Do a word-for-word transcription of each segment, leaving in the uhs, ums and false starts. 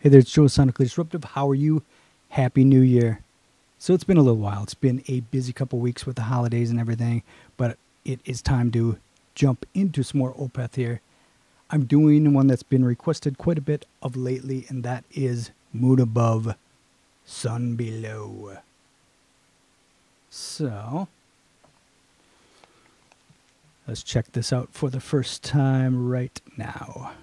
Hey there, it's Joe Sonically Disruptive. How are you? Happy New Year. So it's been a little while. It's been a busy couple weeks with the holidays and everything, but it is time to jump into some more Opeth here. I'm doing one that's been requested quite a bit of lately, and that is Moon Above, Sun Below. So, let's check this out for the first time right now.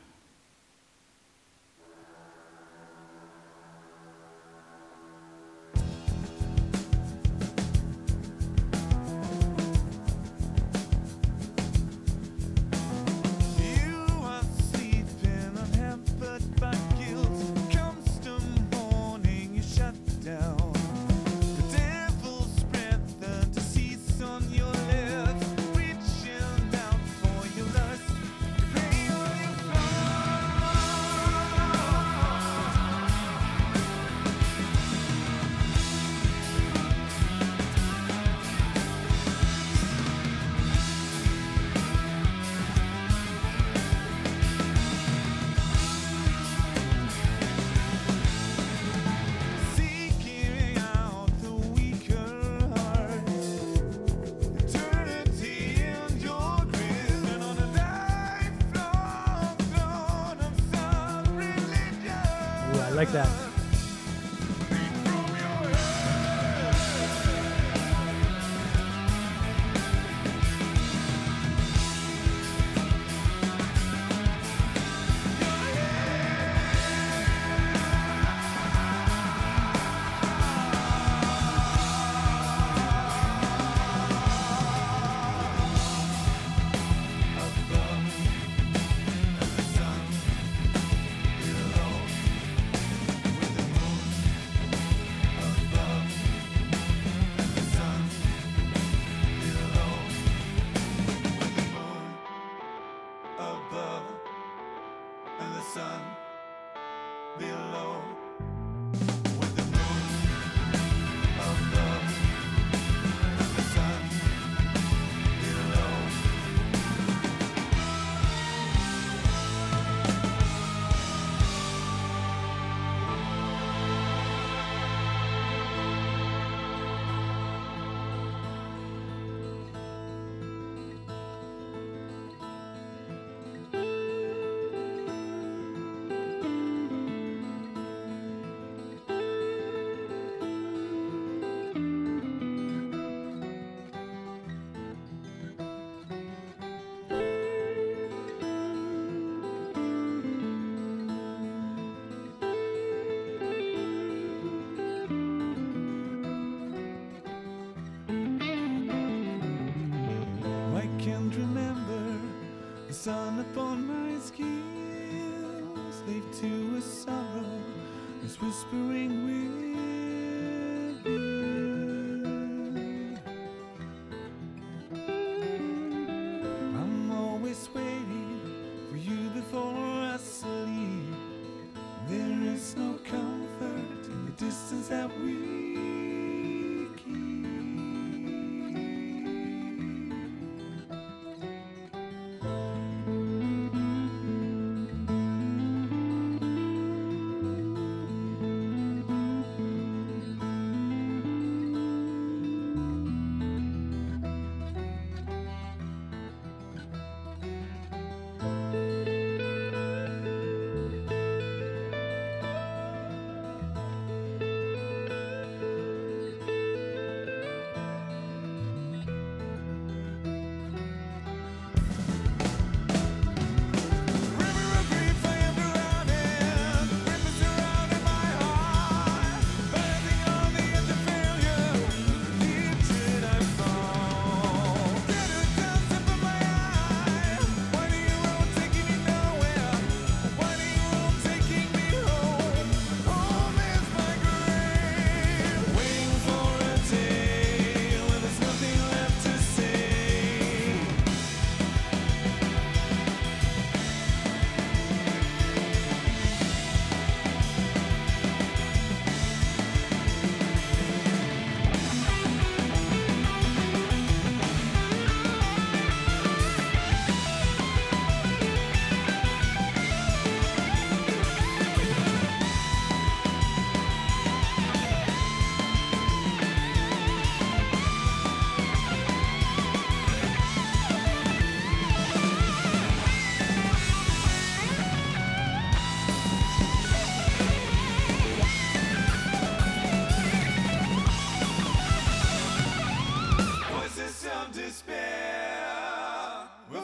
I like that. Sun upon my skin, slave to a sorrow is whispering within. I'm always waiting for you before I sleep. There is no comfort in the distance that we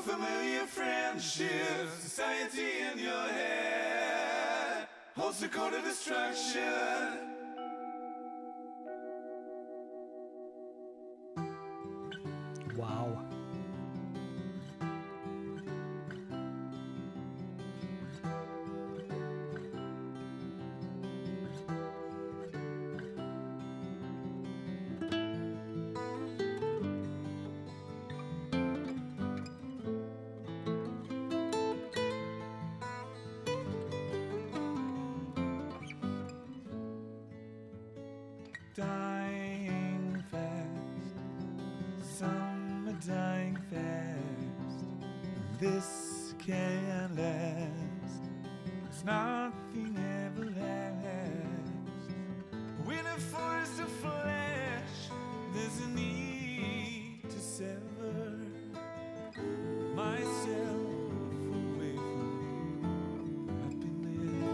familiar friendships, society in your head holds the code of destruction. Wow. Dying fast, some are dying fast. This can't last, 'cause nothing ever lasts. When a forest of flesh, there's a need to sever myself away from happiness.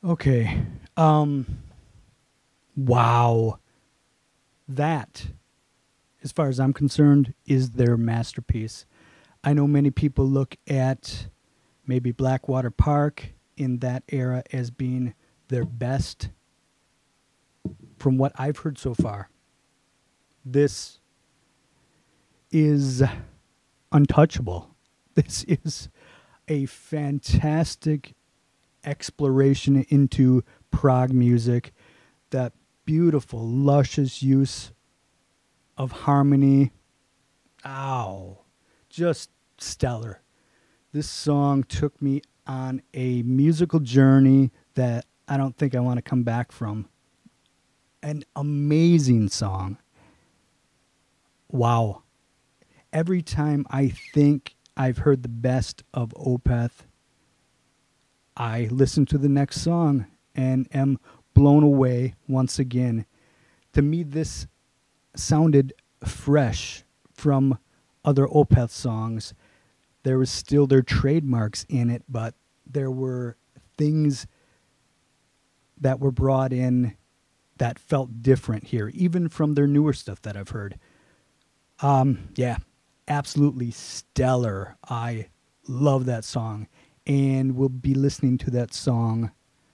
Okay. Um wow. That, as far as I'm concerned, is their masterpiece. I know many people look at maybe Blackwater Park in that era as being their best. From what I've heard so far, this is untouchable. This is a fantastic exploration into prog music, that beautiful, luscious use of harmony. Ow. Just stellar. This song took me on a musical journey that I don't think I want to come back from. An amazing song. Wow. Every time I think I've heard the best of Opeth, I listen to the next song and am blown away once again. To me, this sounded fresh from other Opeth songs. There was still their trademarks in it, but there were things that were brought in that felt different here, even from their newer stuff that I've heard. Um, yeah, absolutely stellar. I love that song, and we'll be listening to that song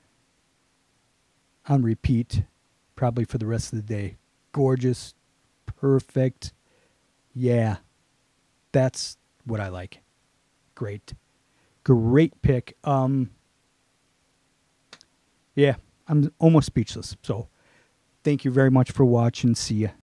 on repeat probably for the rest of the day. Gorgeous, perfect. Yeah, that's what I like. Great. Great pick. Um, yeah, I'm almost speechless. So thank you very much for watching. See ya.